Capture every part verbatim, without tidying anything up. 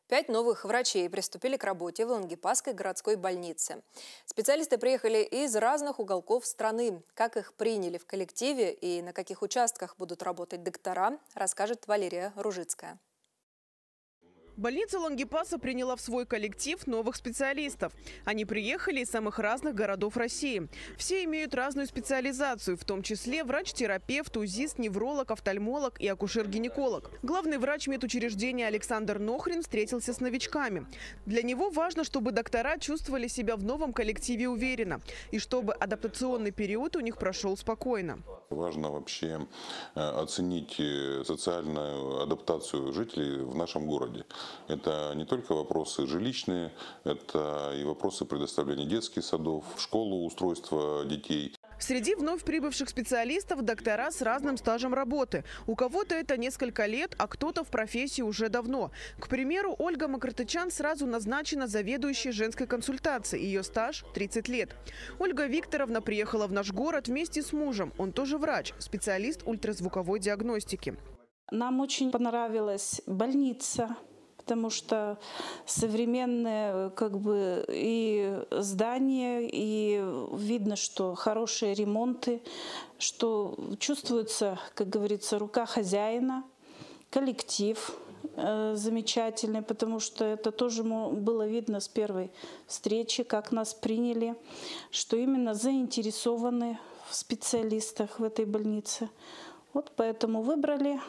Пять новых врачей приступили к работе в Лангепасской городской больнице. Специалисты приехали из разных уголков страны. Как их приняли в коллективе и на каких участках будут работать доктора, расскажет Валерия Ружицкая. Больница Лангепаса приняла в свой коллектив новых специалистов. Они приехали из самых разных городов России. Все имеют разную специализацию, в том числе врач-терапевт, узист, невролог, офтальмолог и акушер-гинеколог. Главный врач медучреждения Александр Нохрин встретился с новичками. Для него важно, чтобы доктора чувствовали себя в новом коллективе уверенно и чтобы адаптационный период у них прошел спокойно. Важно вообще оценить социальную адаптацию жителей в нашем городе. Это не только вопросы жилищные, это и вопросы предоставления детских садов, школу, устройства детей. Среди вновь прибывших специалистов доктора с разным стажем работы. У кого-то это несколько лет, а кто-то в профессии уже давно. К примеру, Ольга Макартычан сразу назначена заведующей женской консультацией. Ее стаж – тридцать лет. Ольга Викторовна приехала в наш город вместе с мужем. Он тоже врач, специалист ультразвуковой диагностики. Нам очень понравилась больница, потому что современное как бы и здание, и видно, что хорошие ремонты, что чувствуется, как говорится, рука хозяина, коллектив э, замечательный, потому что это тоже было видно с первой встречи, как нас приняли, что именно заинтересованы в специалистах в этой больнице. Вот поэтому выбрали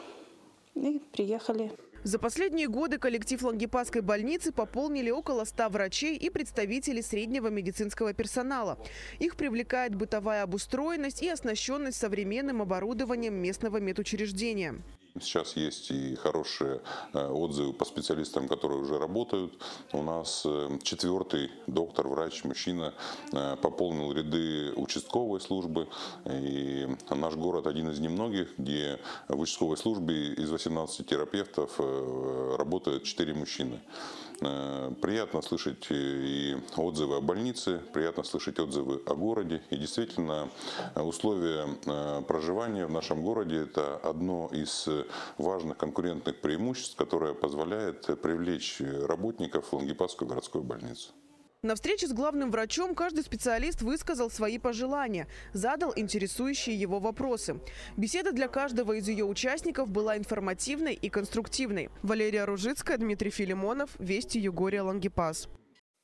и приехали. За последние годы коллектив Лангепасской больницы пополнили около ста врачей и представителей среднего медицинского персонала. Их привлекает бытовая обустроенность и оснащенность современным оборудованием местного медучреждения. Сейчас есть и хорошие отзывы по специалистам, которые уже работают. У нас четвертый доктор, врач, мужчина пополнил ряды участковой службы. И наш город один из немногих, где в участковой службе из восемнадцати терапевтов работают четыре мужчины. Приятно слышать и отзывы о больнице, приятно слышать отзывы о городе. И действительно, условия проживания в нашем городе – это одно из важных конкурентных преимуществ, которое позволяет привлечь работников в Лангепасскую городскую больницу. На встрече с главным врачом каждый специалист высказал свои пожелания, задал интересующие его вопросы. Беседа для каждого из ее участников была информативной и конструктивной. Валерия Ружицкая, Дмитрий Филимонов, Вести Югория, Лангепас.